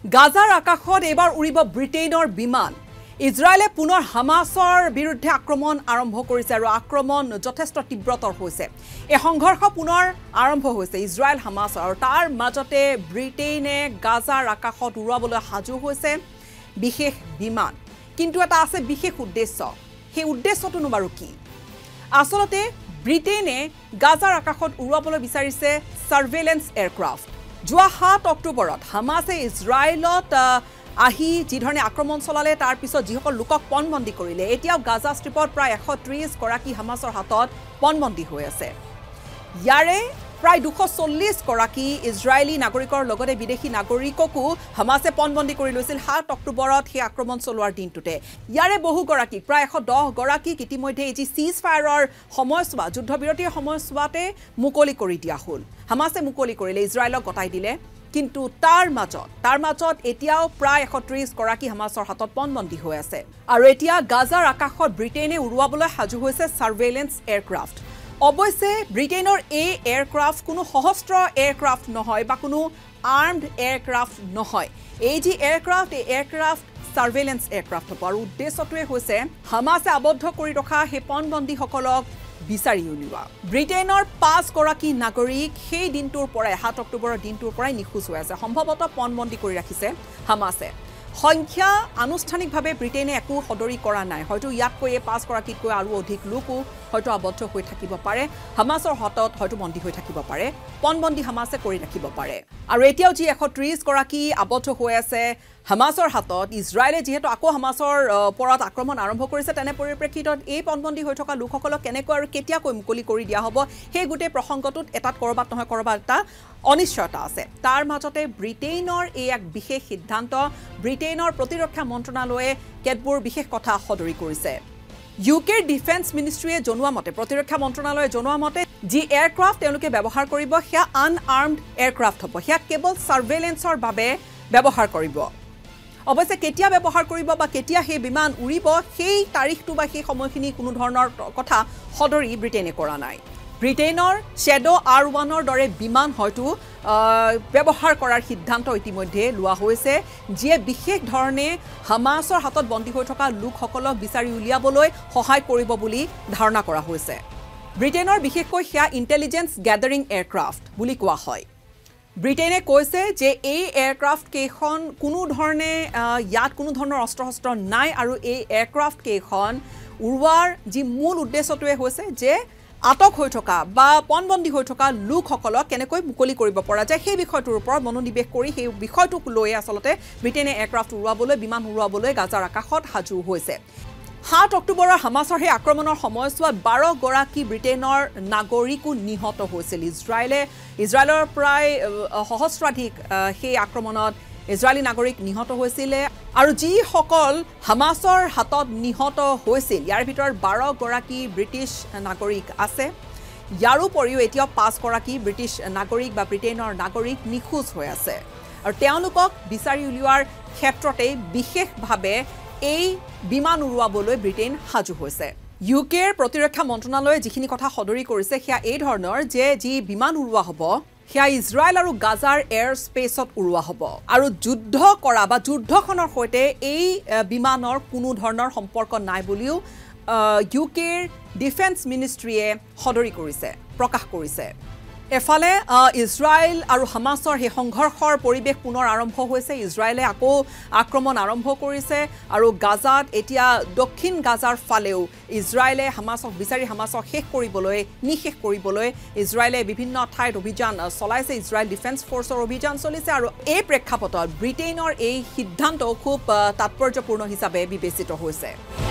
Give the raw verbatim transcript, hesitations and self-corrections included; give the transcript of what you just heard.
গাজাৰ আকাশত এবাৰ উৰিব ব্ৰিটেইনৰ বিমান ইজৰাইলে পুনৰ হামাছৰ বিৰুদ্ধে আক্ৰমণ আৰম্ভ কৰিছে আৰু আক্ৰমণ যথেষ্ট তীব্ৰতৰ হৈছে এই সংঘৰ্ষ পুনৰ আৰম্ভ হৈছে ইজৰাইল হামাছৰ আৰু তাৰ মাজতে ব্ৰিটেইনে গাজাৰ আকাশত উৰুৱাবলৈ সাজু হৈছে বিশেষ বিমান কিন্তু এটা আছে বিশেষ উদ্দেশ্য সেই উদ্দেশ্যটো নো বাৰু কি আসলতে ব্ৰিটেইনে গাজাৰ আকাশত উৰুৱাবলৈ বিচাৰিছে সাৰ্ভেইলেন্স এয়াৰক্ৰাফট যোৱা সাত অক্টোবৰত হামাছে ইজৰাইলত আহি যি ধৰণে আক্ৰমণ চলালে তাৰ পিছত যিসকল লোকক পণবন্দী কৰিলে এতিয়াও গাজা ষ্ট্ৰিপত প্ৰায় এশ ত্ৰিশ গৰাকী হামাছৰ হাতত পণবন্দী হৈ আছে ইয়াৰে প্ৰায় দুশ চল্লিশ গৰাকী ইজৰাইলী নাগৰিকৰ লগতে বিদেশী নাগৰিককো হামাছে পণবন্দী কৰি লৈছিল সাত অক্টোবৰত সেই আক্ৰমণ চলোৱাৰ দিনটোতে ইয়াৰে বহু গৰাকী প্ৰায় এশ দহ গৰাকী ইতিমধ্যে এই যি সিজ ফায়াৰৰ সময়ছোৱা যুদ্ধবিৰতিৰ সময়ছোৱাতে মুকলি কৰি দিয়া হ'ল হামাছে মুকলি কৰিলে ইজৰাইলক গতাই দিলে কিন্তু তাৰ মাজত তাৰ মাজত এতিয়াও প্ৰায় এশ ত্ৰিশ গৰাকী হামাছৰ হাতত পণবন্দী হৈ আছে আৰু এতিয়া গাজাৰ আকাশত ব্ৰিটেইনে উৰুৱাবলৈ সাজু হৈছে সাৰ্ভেইলেন্স এয়াৰক্ৰাফট অৱশ্যে ব্ৰিটেইনৰ এই এয়াৰক্ৰাফট কোনো সহস্ত্ৰ এয়াৰক্ৰাফট নহয় বা কোনো আৰ্মড এয়াৰক্ৰাফট নহয় এই যি এয়াৰক্ৰাফট এই এয়াৰক্ৰাফট সাৰ্ভেইলেন্স এয়াৰক্ৰাফট হ'ব আৰু উদ্দেশ্যটোৱে হৈছে হামাছে আবদ্ধ কৰি ৰখা সেই পণবন্দীসকলক বিচাৰি উলিওৱা ব্ৰিটেইনৰ পাঁচ গৰাকী নাগৰিক সেই দিনটোৰ পৰাই সাত অক্টোবৰৰ দিনটোৰ পৰাই নিখোজ হৈ আছে সম্ভৱতঃ পণবন্দী কৰি ৰাখিছে হামাছে সংখ্যা আনুষ্ঠানিকভাৱে ব্ৰিটেইনে একো সদৰি কৰা নাই হয়তো ইয়াতকৈ এই পাঁচ গৰাকীতকৈ আৰু অধিক লোকো হয়তো আবদ্ধ হৈ থাকিব পাৰে হামাছৰ হাতত হয়তো বন্দী হৈ থাকিব পাৰে পণবন্দী হামাছে কৰি ৰাখিব পাৰে আৰু এতিয়াও যি এশ ত্ৰিশ গৰাকী আবদ্ধ হৈ আছে হামাছৰ হাতত ইজৰাইলে যেহেতু আকৌ হামাছৰ ওপৰত আক্ৰমণ আৰম্ভ কৰিছে তেনে পৰিপ্ৰেক্ষিতত এই পণবন্দী হৈ থকা লোকসকলক কেনেকৈ আৰু কেতিয়াকৈ মুকলি কৰি দিয়া হ'ব সেই গোটেই প্ৰসংগটোত এটাত কৰবাত নহয় কৰবাত এটা অনিশ্চয়তা আছে তাৰ মাজতে ব্ৰিটেইনৰ এই এক বিশেষ সিদ্ধান্ত ব্ৰিটেইনৰ প্ৰতিৰক্ষা মন্ত্ৰণালয়ে কেতবোৰ বিশেষ কথা সদৰি কৰিছে ইউকেৰ ডিফেন্স মিনিষ্ট্ৰীয়ে জনোৱা মতে প্ৰতিৰক্ষা মন্ত্ৰণালয়ে জনোৱা মতে যি এয়াৰক্ৰাফট তেওঁলোকে ব্যৱহাৰ কৰিব সেয়া আনআৰ্মড এয়াৰক্ৰাফট হ'ব সেয়া কেৱল সাৰ্ভেইলেন্সৰ বাবে ব্যৱহাৰ কৰিব অৱশ্যে কেতিয়া ব্যৱহাৰ কৰিব বা কেতিয়া সেই বিমান উৰিব সেই তাৰিখটো বা সেই সময়খিনি কোনো ধৰণৰ কথা সদৰি ব্ৰিটেইনে কৰা নাই ব্ৰিটেইনৰ শ্বেডো আৰ ওৱানৰ দৰে বিমান হয়তো ব্যৱহাৰ কৰাৰ সিদ্ধান্ত ইতিমধ্যে লোৱা হৈছে যিয়ে বিশেষ ধৰণে হামাছৰ হাতত বন্দী হৈ থকা লোকসকলক বিচাৰি উলিয়াবলৈ সহায় কৰিব বুলি ধাৰণা কৰা হৈছে ব্ৰিটেইনৰ বিশেষকৈ সেয়া ইণ্টেলিজেন্স গ্যাদাৰিং এয়াৰক্ৰাফট বুলি কোৱা হয় ব্ৰিটেইনে কৈছে যে এই এয়াৰক্ৰাফট কেইখন কোনো ধৰণে ইয়াত কোনো ধৰণৰ অস্ত্ৰ শস্ত্ৰ নাই আৰু এই এয়াৰক্ৰাফট কেইখন উৰুৱাৰ যি মূল উদ্দেশ্যটোৱে হৈছে যে আটক হৈ থকা বা পণবন্দী হৈ থকা লোকসকলক কেনেকৈ মুকলি কৰিব পৰা যায় সেই বিষয়টোৰ ওপৰত মনোনিৱেশ কৰি সেই বিষয়টোক লৈ আচলতে ব্ৰিটেইনে এয়াৰক্ৰাফট উৰুৱাবলৈ বিমান উৰুৱাবলৈ গাজাৰ আকাশত সাজু হৈছে সাত অক্টোবৰৰ হামাছৰ সেই আক্ৰমণৰ সময়ছোৱাত বাৰ গৰাকী ব্ৰিটেইনৰ নাগৰিকো নিহত হৈছিল ইজৰাইলে ইজৰাইলৰ প্ৰায় সহস্ৰাধিক সেই আক্ৰমণত ইজৰাইলী নাগৰিক নিহত হৈছিলে আৰু যিসকল হামাছৰ হাতত নিহত হৈছিল ইয়াৰ ভিতৰত বাৰ গৰাকী ব্ৰিটিছ নাগৰিক আছে ইয়াৰ উপৰিও এতিয়া পাঁচ গৰাকী ব্ৰিটিছ নাগৰিক বা ব্ৰিটেইনৰ নাগৰিক নিখোজ হৈ আছে আৰু তেওঁলোকক বিচাৰি উলিওৱাৰ ক্ষেত্ৰতে বিশেষভাৱে এই বিমান উৰুৱাবলৈ ব্ৰিটেইন সাজু হৈছে ইউকেৰ প্ৰতিৰক্ষা মন্ত্ৰণালয়ে যিখিনি কথা সদৰি কৰিছে সেয়া এই ধৰণৰ যে যি বিমান উৰুৱা হ'ব সেয়া ইজৰাইল আৰু গাজাৰ এয়াৰ স্পেচত উৰুৱা হ'ব আৰু যুদ্ধ কৰা বা যুদ্ধখনৰ সৈতে এই বিমানৰ কোনো ধৰণৰ সম্পৰ্ক নাই বুলিও ইউকেৰ ডিফেন্স মিনিষ্ট্ৰীয়ে সদৰি কৰিছে প্ৰকাশ কৰিছে এফালে ইজৰাইল আৰু হামাছৰ সেই সংঘৰ্ষৰ পৰিৱেশ পুনৰ আৰম্ভ হৈছে ইজৰাইলে আকৌ আক্ৰমণ আৰম্ভ কৰিছে আৰু গাজাত এতিয়া দক্ষিণ গাজাৰ ফালেও ইজৰাইলে হামাছক বিচাৰি হামাছক শেষ কৰিবলৈ নিশেষ কৰিবলৈ ইজৰাইলে বিভিন্ন ঠাইত অভিযান চলাইছে ইজৰাইল ডিফেন্স ফ'ৰ্চৰ অভিযান চলিছে আৰু এই প্ৰেক্ষাপটত ব্ৰিটেইনৰ এই সিদ্ধান্ত খুব তাৎপৰ্যপূৰ্ণ হিচাপে বিবেচিত হৈছে